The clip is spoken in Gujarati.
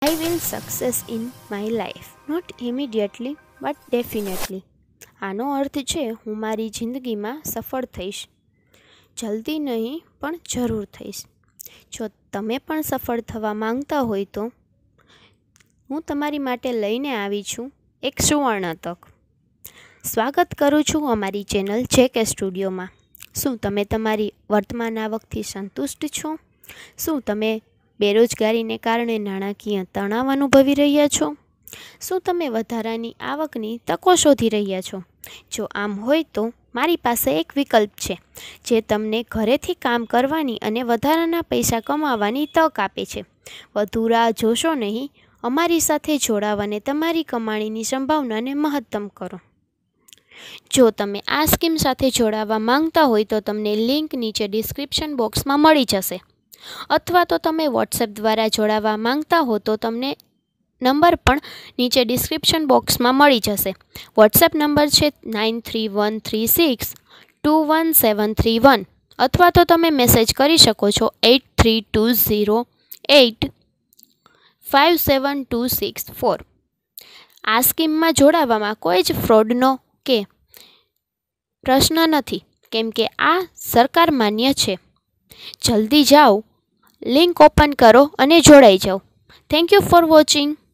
I will success in my life, not immediately but definitely. આનો અર્થ છે હું મારી જિંદગીમાં સફળ થઈશ. જલ્દી નહીં પણ જરૂર થઈશ. જો તમે પણ સફળ થવા માંગતા હોય તો હું તમારી માટે લઈને આવી છું એક સુવર્ણ તક. સ્વાગત કરું છું અમારી ચેનલ જેકે સ્ટુડિયોમાં. શું તમે તમારી વર્તમાન આવકથી સંતુષ્ટ છો? શું તમે બેરોજગારીને કારણે નાણાકીય તણાવ અનુભવી રહ્યા છો? શું તમે વધારાની આવકની તકો શોધી રહ્યા છો? જો આમ હોય તો મારી પાસે એક વિકલ્પ છે જે તમને ઘરેથી કામ કરવાની અને વધારાના પૈસા કમાવાની તક આપે છે. વધુ રાહ જોશો નહીં, અમારી સાથે જોડાવાને તમારી કમાણીની સંભાવનાને મહત્તમ કરો. જો તમે આ સ્કીમ સાથે જોડાવા માંગતા હોય તો તમને લિંક નીચે ડિસ્ક્રિપ્શન બોક્સમાં મળી જશે, અથવા તો તમે વોટ્સએપ દ્વારા જોડાવા માંગતા હો તો તમને નંબર પણ નીચે ડિસ્ક્રિપ્શન બોક્સમાં મળી જશે. વોટ્સએપ નંબર છે 9313621731, અથવા તો તમે મેસેજ કરી શકો છો 8320857264. આ સ્કીમમાં જોડાવામાં કોઈ જ ફ્રોડનો કે પ્રશ્ન નથી, કેમ કે આ સરકાર માન્ય છે. જલ્દી જાઓ, લિંક ઓપન કરો અને જોડાઈ જાઓ. Thank you for watching.